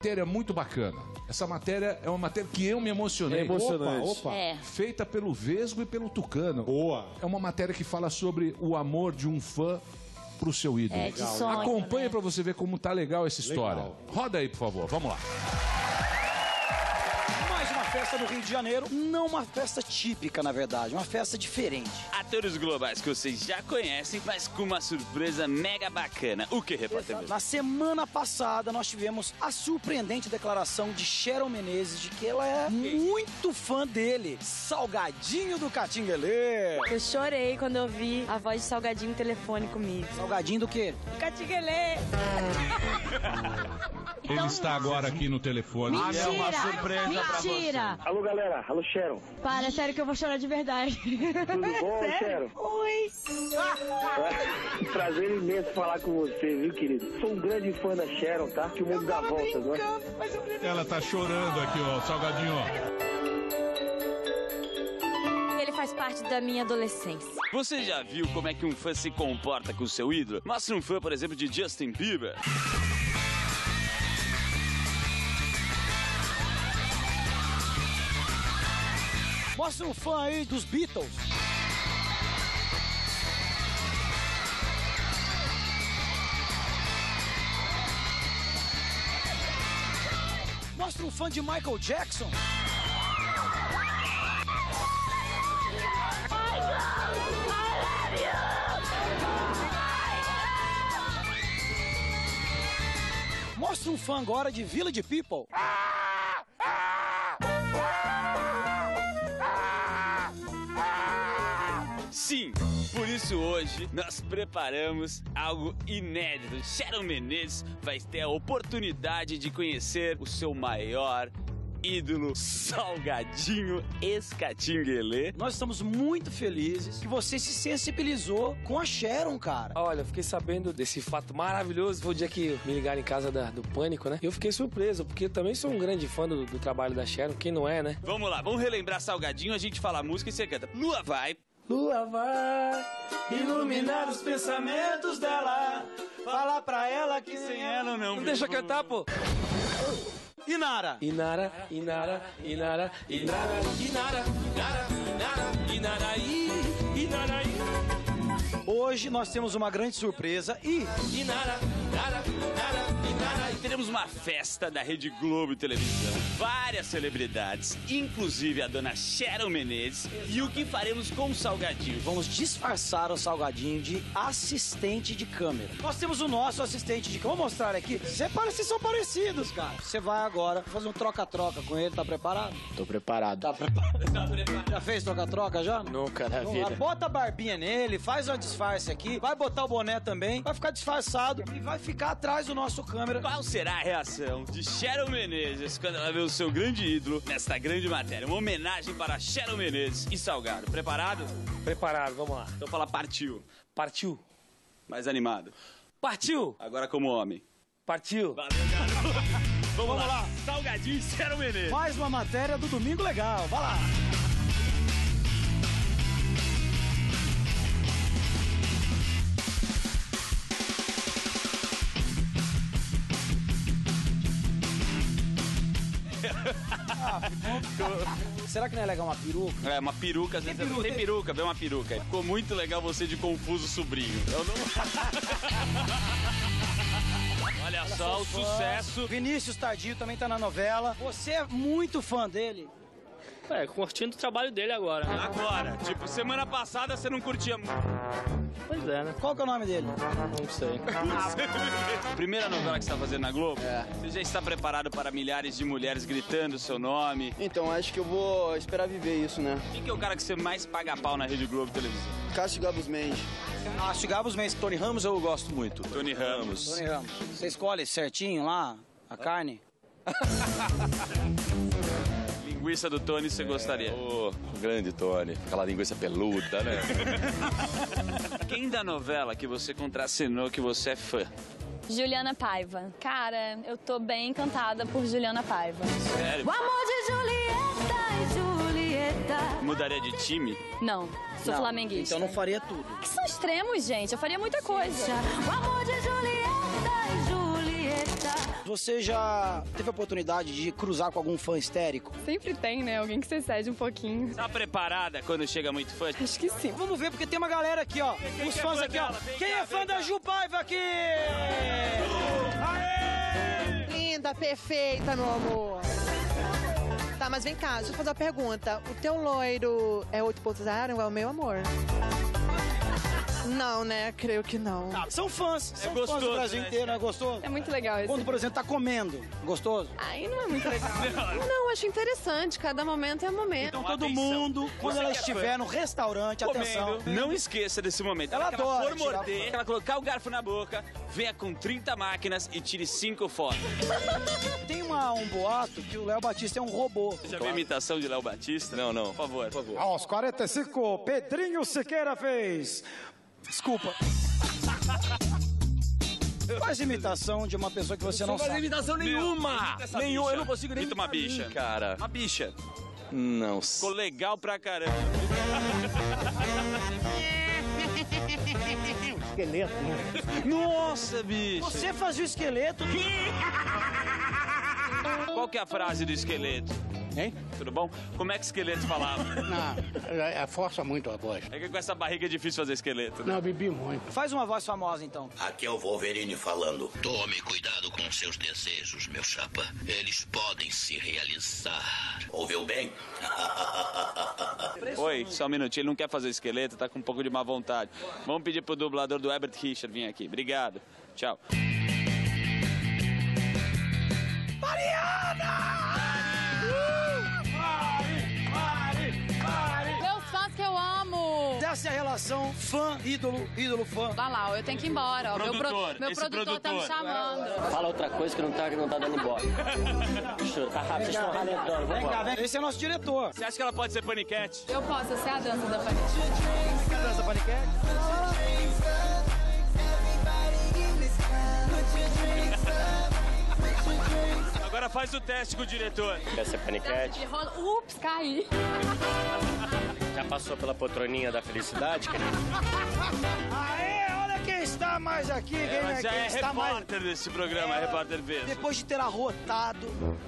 Matéria muito bacana. Essa matéria é uma matéria que eu me emocionei. É emocionante. Opa. É. Feita pelo Vesgo e pelo Tucano. Boa. É uma matéria que fala sobre o amor de um fã pro seu ídolo. É, de sonho, Acompanhe né? pra você ver como tá legal essa história. Legal. Roda aí, por favor. Vamos lá. Mais uma festa no Rio de Janeiro, não uma festa típica, na verdade, uma festa diferente. Atores globais que vocês já conhecem, mas com uma surpresa mega bacana. O que, repórter? Na semana passada, nós tivemos a surpreendente declaração de Sharon Menezes de que ela é muito fã dele, Salgadinho do Catinguelê. Eu chorei quando eu vi a voz de Salgadinho no telefone comigo. Salgadinho do quê? Catinguelê! Ele está agora aqui no telefone. Mentira! É uma surpresa Mentira! Alô, galera. Alô, Sharon. Para, sério que eu vou chorar de verdade. Tudo bom, Sharon? Oi! Prazer imenso falar com você, viu, querido? Sou um grande fã da Sharon, tá? Que o mundo dá voltas, não é? Ela tá chorando aqui, ó, Salgadinho. Ele faz parte da minha adolescência. Você já viu como é que um fã se comporta com o seu ídolo? Mostra um fã, por exemplo, de Justin Bieber. Mostra um fã aí dos Beatles. Mostra um fã de Michael Jackson. Mostra um fã agora de Village People. Sim, por isso hoje nós preparamos algo inédito. Sharon Menezes vai ter a oportunidade de conhecer o seu maior ídolo, Salgadinho Escatinguelê. Nós estamos muito felizes que você se sensibilizou com a Sharon, cara. Olha, eu fiquei sabendo desse fato maravilhoso. Foi o dia que me ligaram em casa do Pânico, né? E eu fiquei surpreso, porque eu também sou um grande fã do trabalho da Sharon. Quem não é, né? Vamos lá, vamos relembrar Salgadinho, a gente fala a música e você canta. Lua vai. Lua vai iluminar os pensamentos dela. Fala pra ela que sem ela Não deixa eu cantar, pô. Inara. Inara, Inara, Inara, Inara, Inara, Inara, Inara, Inaraí, Inaraí. Hoje nós temos uma grande surpresa e Inara, Inara, Inara, Inara. Teremos uma festa da Rede Globo Televisão. Várias celebridades, inclusive a dona Sharon Menezes. E o que faremos com o Salgadinho? vamos disfarçar o Salgadinho de assistente de câmera. Nós temos o nosso assistente de câmera. Vou mostrar aqui. Vocês são parecidos, cara. Você vai agora fazer um troca-troca com ele. Tá preparado? Tô preparado. Tá preparado. Já fez troca-troca já? Nunca na Vamos lá, vida. bota a barbinha nele, faz uma disfarce aqui, vai botar o boné também, vai ficar disfarçado e vai ficar atrás do nosso câmera. Qual será a reação de Sharon Menezes quando ela vê o seu grande ídolo nesta grande matéria? Uma homenagem para Sharon Menezes e Salgado. Preparado? Preparado, vamos lá. Então fala partiu. Partiu. Mais animado. Partiu. Agora como homem. Partiu. Valeu, garoto. Vamos lá. Salgadinho e Sharon Menezes. Mais uma matéria do Domingo Legal, vai lá. Será que não é legal uma peruca? É, uma peruca, às vezes tem peruca, vê uma peruca. Ficou muito legal você de confuso sobrinho. Eu não... Olha só o sucesso. Vinícius Tardio também tá na novela. Você é muito fã dele. É, curtindo o trabalho dele agora, né? Agora, tipo, semana passada você não curtia muito. Pois é, né? Qual que é o nome dele? Não sei. Primeira novela que você tá fazendo na Globo? É. Você já está preparado para milhares de mulheres gritando o seu nome? Então, acho que eu vou esperar viver isso, né? Quem que é o cara que você mais paga pau na Rede Globo Televisão? Cássio Gabus Mendes. Cássio Gabus Mendes. Tony Ramos eu gosto muito. Tony Ramos. Tony Ramos. Você escolhe certinho lá a carne? Linguiça do Tony você gostaria? Ô, grande Tony. Aquela linguiça peluda, né? Quem da novela que você contracenou que você é fã? Juliana Paiva. Cara, eu tô bem encantada por Juliana Paiva. Sério? O amor de Julieta e Julieta. Mudaria de time? Não, sou flamenguista. Então não faria tudo. Que são extremos, gente. Eu faria muita coisa. O amor de Julieta e Julieta. você já teve a oportunidade de cruzar com algum fã histérico? Sempre tem, né? Alguém que você cede um pouquinho. Tá preparada quando chega muito fã? Acho que sim. Vamos ver, porque tem uma galera aqui, ó. Os fãs aqui, ó. Quem é fã da Ju Paiva aqui? Aê! Linda, perfeita, meu amor. Tá, mas vem cá, deixa eu fazer uma pergunta. O teu loiro é 8.0 ou é o meu amor? Não, né? Creio que não. São fãs. São gostoso, fãs do Brasil né? inteiro, não é gostoso? É muito legal isso. Quando, por exemplo, tá comendo, gostoso? Aí não é muito legal. Não, acho interessante. Cada momento é momento. Então todo atenção. mundo, quando Você ela que é estiver no restaurante, atenção. Comendo, não esqueça desse momento. Ela Ela adora for tirar morder, foto. ela colocar o garfo na boca, venha com 30 máquinas e tire 5 fotos. Tem um boato que o Léo Batista é um robô. Já viu a imitação de Léo Batista? Não, não. Por favor. Aos 45, Pedrinho Siqueira fez. Desculpa. Faz imitação de uma pessoa que você não sabe. imitação nenhuma! Nenhuma, eu não consigo nem Imita uma bicha. cara. Uma bicha. Não. Ficou legal pra caramba. Esqueleto, né? Nossa, bicho. Você fazia o esqueleto. Qual que é a frase do esqueleto? Hein? Tudo bom? Como é que o esqueleto falava? Não, força muito a voz. É que com essa barriga é difícil fazer esqueleto. Não, eu bebi muito. Faz uma voz famosa, então. Aqui é o Wolverine falando. Tome cuidado com seus desejos, meu chapa. Eles podem se realizar. Ouviu bem? Oi, só um minutinho. Ele não quer fazer esqueleto, tá com um pouco de má vontade. Vamos pedir pro dublador do Herbert Richard vir aqui. Obrigado. Tchau. Meus fãs que eu amo. Essa é a relação fã-ídolo, ídolo-fã. Vai lá, eu tenho que ir embora. Ó. Produtor, Meu esse produtor tá me produtor. chamando. Fala outra coisa que não tá dando embora. Tá rápido, vocês estão ralentando. Vem cá, vem. Esse é nosso diretor. Você acha que ela pode ser paniquete? Eu posso ser a dança da paniquete. Dança paniquete. Agora faz o teste com o diretor. Quer ser paniquete? Rola. Ups, caí. Já passou pela poltroninha da felicidade, querido? Aê, olha quem está mais aqui. Ela já quem é está mais... repórter desse programa, é repórter Veso. Depois de ter arrotado...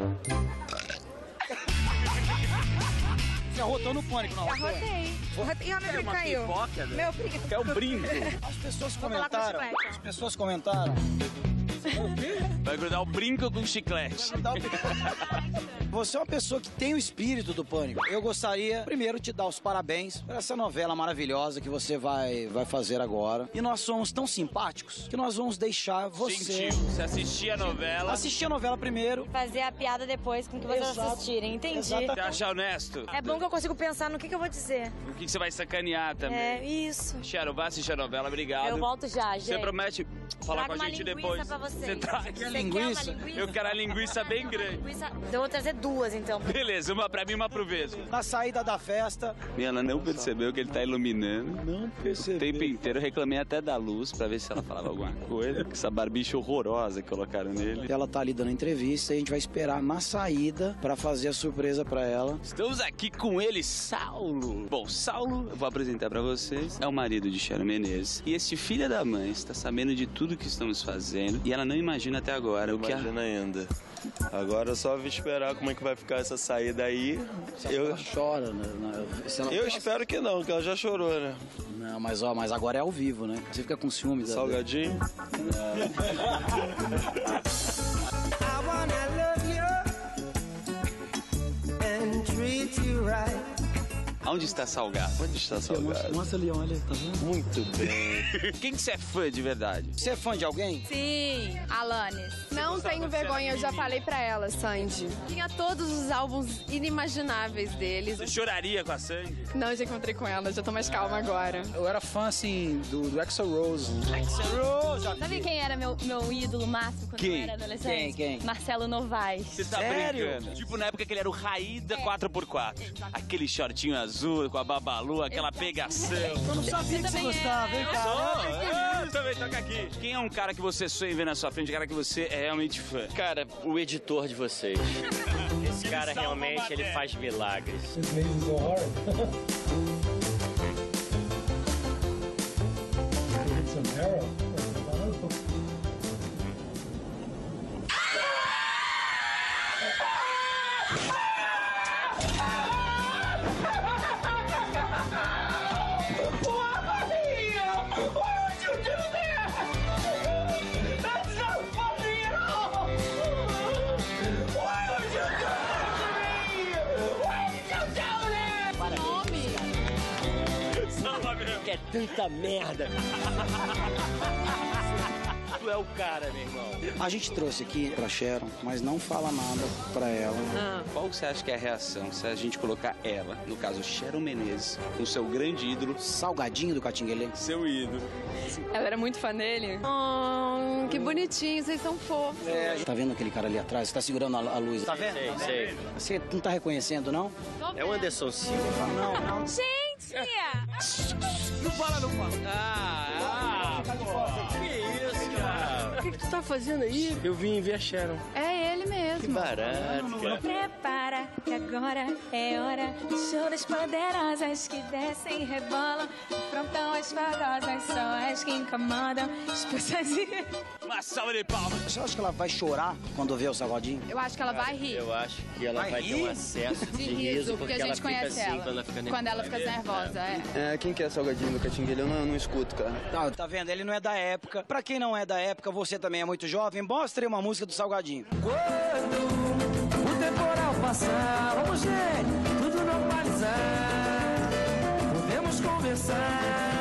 Você arrotou no Pânico, não? Arrotei. E a minha caiu. Pipoca, né? Meu brinco. É um brinco. As pessoas Vou falar com comentaram. chiclete. As pessoas comentaram. Vai grudar o brinco com chiclete. Você é uma pessoa que tem o espírito do Pânico. Eu gostaria, primeiro, de dar os parabéns por essa novela maravilhosa que você vai fazer agora. E nós somos tão simpáticos que nós vamos deixar você... Sentiu. Você assistia a novela. Assistir a novela primeiro. Fazer a piada depois com que vocês Exato. assistirem, entendi. Exatamente. Você acha honesto? É bom que eu consigo pensar no que eu vou dizer. O que você vai sacanear também? É, isso. Cheryl, vai assistir a novela, obrigado. Eu volto já, gente. Você promete falar Traga com a uma gente linguiça depois? pra vocês. Você traz Você quer uma linguiça? linguiça? Eu quero a linguiça bem grande. Eu vou trazer duas, então. Beleza, uma pra mim e uma pro Vesgo. Na saída da festa. E ela não percebeu que ele tá iluminando. Não O percebi. tempo inteiro eu reclamei até da luz pra ver se ela falava alguma coisa. Essa barbicha horrorosa que colocaram nele. Ela tá ali dando entrevista e a gente vai esperar na saída pra fazer a surpresa pra ela. Estamos aqui com ele, Saulo. Bom, Saulo, eu vou apresentar pra vocês. É o marido de Cheryl Menezes. E esse filho da mãe está sabendo de tudo que estamos fazendo. E ela não imagina até agora o que Imagina ainda. Agora é só esperar como é que vai ficar essa saída aí. Ela chora, né? Eu espero que não, que ela já chorou, né? Não, mas ó, mas agora é ao vivo, né? Você fica com ciúme da... Salgadinho. Onde está Salgado? Onde está Salgado? Mostra ali, olha, tá vendo? Muito bem. Quem que você é fã de verdade? Você é fã de alguém? Sim, Alanis. Não tenho vergonha, eu já falei pra ela, Sandy. Tinha todos os álbuns inimagináveis deles. Você choraria com a Sandy? Não, já encontrei com ela, já tô mais calma agora. Eu era fã, assim, do Axl Rose. Axl Rose! Sabe quem era meu ídolo máximo quando Quem? eu era adolescente? Quem? Marcelo Novaes. Você tá Sério? brincando? Tipo na época que ele era o Raída 4x4. Aquele shortinho azul com a Babalu, aquela pegação. Eu não sabia que você gostava, hein, cara? Eu também, toca aqui. Quem é um cara que você sonha em ver na sua frente, um cara que você é realmente fã? Cara, o editor de vocês. Esse cara realmente, ele faz milagres. É tanta merda. Tu é o cara, meu irmão. A gente trouxe aqui pra Sharon, mas não fala nada pra ela. Qual você acha que é a reação se a gente colocar ela, no caso Sharon Menezes, com seu grande ídolo, Salgadinho do Catinguelê? Seu ídolo. Ela era muito fã dele? Oh, que bonitinho, vocês são fofos. Tá vendo aquele cara ali atrás? Você tá segurando a luz. Tá vendo? Sei. Você não tá reconhecendo, não? É o Anderson Silva. Não. Gente! Não fala. Pô. Que isso, cara? O que tu tá fazendo aí? Eu vim ver a Sharon. É ele mesmo. Que barato, cara. Prepara, que agora é hora do show das poderosas que descem e rebolam. Frontão as fogosas, só as que incomodam. As pessoas... Uma salva de palmas. Você acha que ela vai chorar quando ver o Salgadinho? Eu acho que ela vai rir. Eu acho que ela vai ter um acesso De de riso, riso, porque a ela gente fica conhece assim ela. quando ela fica nervosa. Quando ela fica nervosa, Quem quer salgadinho do Catinguelê? Eu não escuto, cara. Não, tá vendo? Ele não é da época. Pra quem não é da época, você também é muito jovem, mostre uma música do Salgadinho. Quando o temporal passar, vamos, gente, tudo normalizar. Podemos conversar.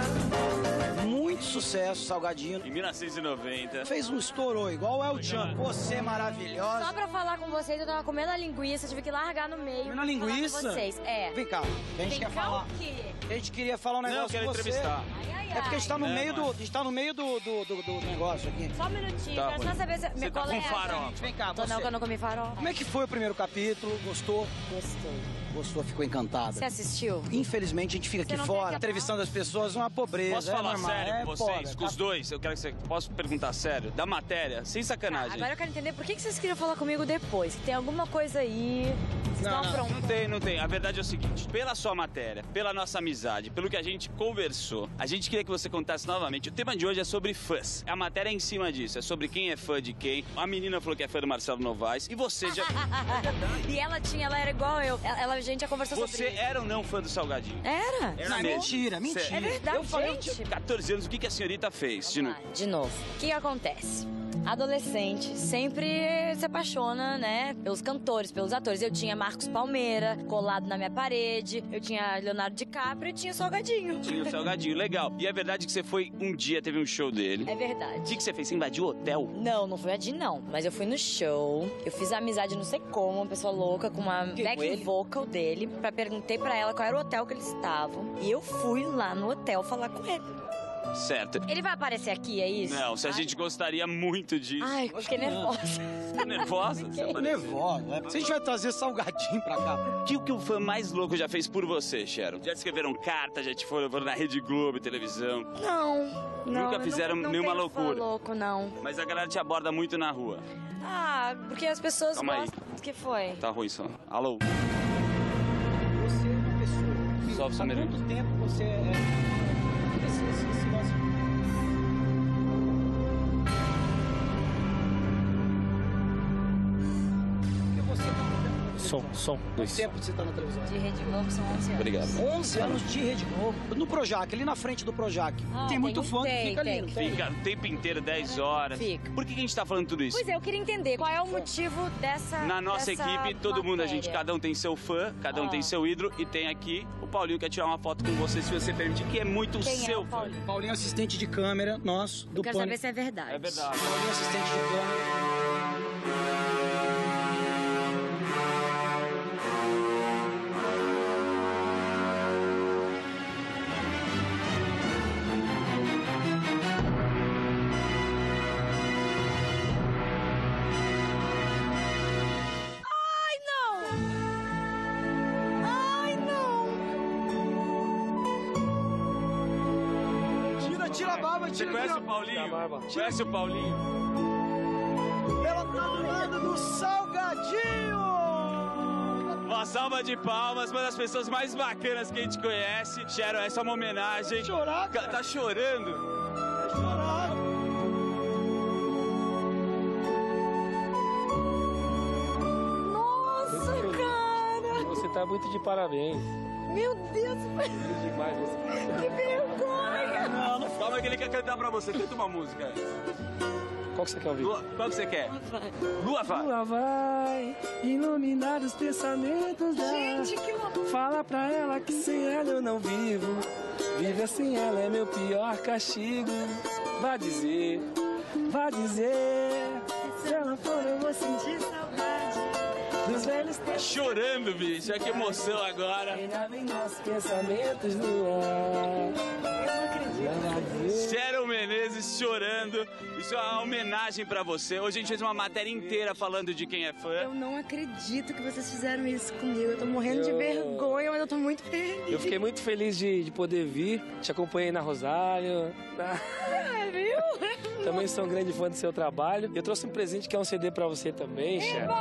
Muito sucesso, Salgadinho. Em 1990. Fez um estouro igual é o Tchan. Você é maravilhosa. Só pra falar com vocês, eu tava comendo a linguiça, tive que largar no meio. Comendo a linguiça? Com vocês. Vem cá, a gente quer falar. O quê? A gente queria falar um negócio com você. Entrevistar. É porque a gente tá no meio do. A gente tá no meio do negócio aqui. Só um minutinho, Tá, quero só saber se... Você tá com farol. Vem cá, Tô você. não, que eu não comi farol. Como é que foi o primeiro capítulo? Gostou? Gostou, ficou encantada. Você assistiu? Infelizmente, a gente fica aqui não fora, quer que- entrevistando as pessoas, uma pobreza. Posso falar normal, sério com vocês, pobre, com os dois? Eu quero que você... Posso perguntar sério? Da matéria, sem sacanagem. Agora eu quero entender por que vocês queriam falar comigo depois. Que tem alguma coisa aí. Vocês estão aprontos. Não tem. A verdade é o seguinte, pela sua matéria, pela nossa amizade, pelo que a gente conversou, a gente queria que você contasse novamente. O tema de hoje é sobre fãs. A matéria é em cima disso, é sobre quem é fã de quem. A menina falou que é fã do Marcelo Novaes e você já... E ela era igual eu. A gente já conversou sobre Você isso. era ou não fã do Salgadinho? Era? Era Não, mesmo. mentira. É verdade, Eu falei, eu gente. tinha 14 anos, o que a senhorita fez? De novo. De novo. O que acontece? Adolescente sempre se apaixona, né, pelos cantores, pelos atores. Eu tinha Marcos Palmeira colado na minha parede, eu tinha Leonardo DiCaprio e tinha o Salgadinho. Tinha o Salgadinho, legal. E é verdade que você foi um dia, teve um show dele. É verdade. O que você fez? Você invadiu o hotel? Não fui a Di, não. Mas eu fui no show, eu fiz amizade não sei como, uma pessoa louca, com uma back vocal dele. Perguntei pra ela qual era o hotel que eles estavam. E eu fui lá no hotel falar com ele. Certo. Ele vai aparecer aqui, é isso? Não, se a gente gostaria muito disso. Ai, fiquei nervosa. Tá nervosa? Você Tô nervosa, né? Se a gente vai trazer Salgadinho pra cá. O que o fã mais louco já fez por você, Sharon? Já escreveram carta, já te foram na Rede Globo, televisão? Não. Nunca fizeram não nenhuma tenho loucura? Fã louco, não. Mas a galera te aborda muito na rua. Ah, porque as pessoas Calma aí. gostam. O que foi? Tá ruim só. Alô? Você é uma pessoa. Sobe só um Há minuto. quanto tempo você é. Esse negócio. Som. Quanto tempo você tá na televisão? De Rede Globo são 11 anos. Obrigado. 11 anos de Rede Globo. No Projac, ali na frente do Projac. Tem muito fã que fica ali, não tem? Fica o tempo inteiro, 10 horas. Fica. Por que a gente tá falando tudo isso? Pois é, eu queria entender qual é o motivo dessa. Na nossa dessa equipe, todo mundo, matéria. cada um tem seu fã, cada um tem seu ídolo. E tem aqui o Paulinho que quer tirar uma foto com você, se você permitir, que é muito Quem seu é o fã. Paulinho? Paulinho é assistente de câmera nosso, do Eu quero Pânico. saber se é verdade. É verdade. Paulinho é assistente de câmera. Tira a barba, Você tira conhece aqui, o ó. Paulinho? Conhece o Paulinho? Ela tá do lado do Salgadinho! Uma salva de palmas, uma das pessoas mais bacanas que a gente conhece. Sharon, essa é uma homenagem. Vai chorar, cara. Tá chorando? Vai chorar. tá muito de parabéns. Meu Deus, demais você. Que vergonha! Não, calma que ele quer cantar pra você. Canta uma música. Qual que você quer ouvir? Qual que você quer? Lua vai. Lua vai iluminar os pensamentos dela. Gente, que loucura. Fala pra ela que sem ela eu não vivo. Viver sem ela é meu pior castigo. Vai dizer, se ela for eu vou sentir saudade dos velhos tempos. Chorando, bicho. Olha que emoção agora. Ainda vem nossos pensamentos no ar. Sharon Menezes chorando. Isso é uma homenagem pra você. Hoje a gente fez uma matéria inteira falando de quem é fã. Eu não acredito que vocês fizeram isso comigo. Eu tô morrendo de vergonha, mas eu tô muito feliz. Eu fiquei muito feliz de poder vir. Te acompanhei na Rosário. Viu? Também sou um grande fã do seu trabalho. Eu trouxe um presente que é um CD pra você também, Sharon.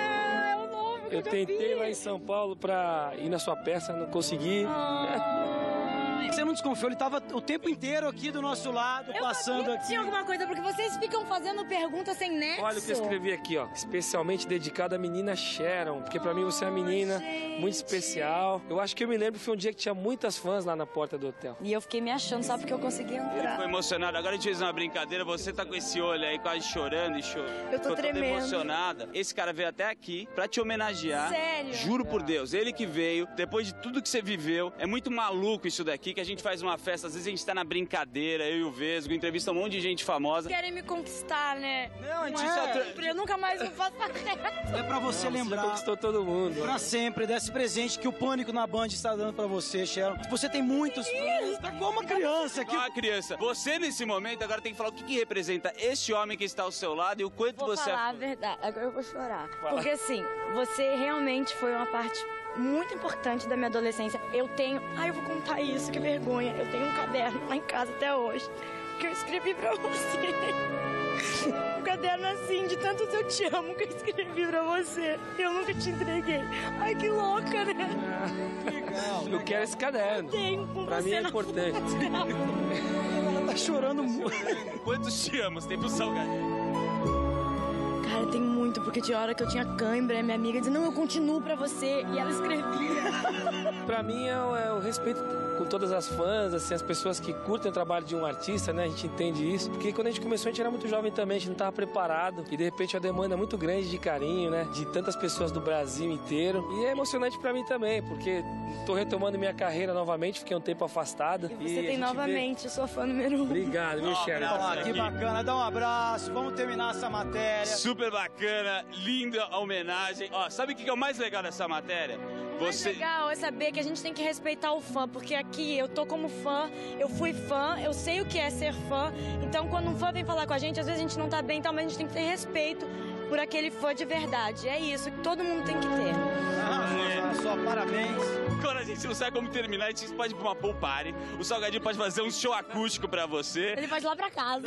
Eu tentei lá em São Paulo pra ir na sua peça, não consegui. Você não desconfiou, ele tava o tempo inteiro aqui do nosso lado, passando aqui. Tinha alguma coisa, porque vocês ficam fazendo perguntas sem nexo. Olha o que eu escrevi aqui, ó. Especialmente dedicado à menina Sharon, porque pra mim você é uma menina muito especial. Eu acho que eu me lembro que foi um dia que tinha muitas fãs lá na porta do hotel. E eu fiquei me achando só porque eu consegui Ele entrar. ficou emocionado. Agora a gente fez uma brincadeira. Você tá com esse olho aí quase chorando e chorando. Eu tô tremendo. Toda emocionada. Esse cara veio até aqui pra te homenagear. Sério? Juro por Deus. Ele que veio, depois de tudo que você viveu. É muito maluco isso daqui, que a gente faz uma festa. Às vezes a gente tá na brincadeira, eu e o Vesgo, entrevista um monte de gente famosa. Querem me conquistar, né? Não, a gente Eu nunca mais vou passar reto. É pra você lembrar. Você conquistou todo mundo. Pra sempre desse presente que o Pânico na Band está dando pra você, Sharon. Você tem muitos fãs. Tá como uma criança aqui. Uma criança. Você, nesse momento, agora tem que falar o que representa este homem que está ao seu lado e o quanto Vou você falar é a verdade. Agora eu vou chorar. Fala. Porque assim, você realmente foi uma parte muito importante da minha adolescência. Eu tenho... Ai, eu vou contar isso, que vergonha. Eu tenho um caderno lá em casa até hoje que eu escrevi pra você. Um caderno assim, de tantos eu te amo que eu escrevi pra você. Eu nunca te entreguei. Ai, que louca, né? Legal. Eu quero esse caderno. Tenho com pra você mim é na importante. Ela tá chorando muito. Quantos te amos? Tem pro salgadinho. Cara, tem muito, porque tinha hora que eu tinha cãibra e minha amiga dizia, não, eu continuo pra você. E ela escrevia. Pra mim é o respeito com todas as fãs, assim, as pessoas que curtem o trabalho de um artista, né? A gente entende isso. Porque quando a gente começou, a gente era muito jovem também, a gente não tava preparado. E de repente a demanda é muito grande de carinho, né? De tantas pessoas do Brasil inteiro. E é emocionante pra mim também, porque tô retomando minha carreira novamente, fiquei um tempo afastado. E você tem novamente, eu sou fã número 1. Obrigado, viu, Sharon? Que bacana, dá um abraço, vamos terminar essa matéria. Super bacana, linda a homenagem. Ó, sabe o que é o mais legal dessa matéria? O mais legal é saber que a gente tem que respeitar o fã, porque aqui eu tô como fã, eu fui fã, eu sei o que é ser fã, então quando um fã vem falar com a gente, às vezes a gente não tá bem, então, mas a gente tem que ter respeito por aquele fã de verdade. É isso que todo mundo tem que ter. Só parabéns. Quando a gente não sabe como terminar, a gente pode ir pra uma pool party. O Salgadinho pode fazer um show acústico pra você. Ele pode ir lá pra casa.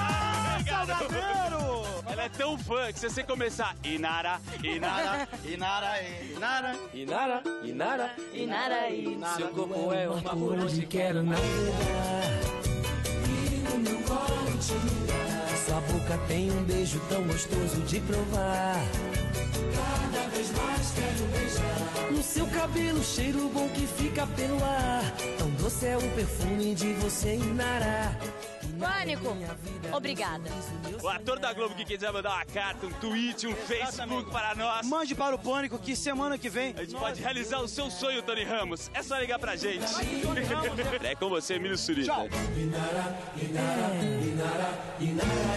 Salgadeiro! Ela é tão fã que se você começar Inara, Inara, Inara, Inara, Inara, Inara, Inara, Inara. Seu corpo é uma por onde quero navegar e no meu colo te mirar. Sua boca tem um beijo tão gostoso de provar. Cada vez mais quero beijar. No seu cabelo, cheiro bom que fica pelo ar. Tão doce é o perfume de você, Inara. Pânico, obrigada. O ator da Globo que quiser mandar uma carta, um tweet, um Facebook para nós. Mande para o Pânico que semana que vem a gente pode realizar o seu sonho, Tony Ramos. É só ligar pra gente. É com você, Emílio Surita. Tchau. Inara, Inara, Inara, Inara.